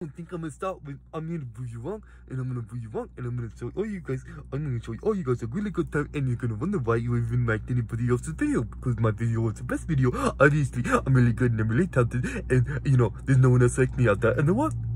I think I'm gonna start with I'm gonna prove you wrong, and I'm gonna prove you wrong, and I'm gonna show all you guys. I'm gonna show all you guys a really good time, and you're gonna wonder why you even liked anybody else's video, because my video was the best video. Obviously, I'm really good and I'm really talented, and you know, there's no one else like me out there. And the what?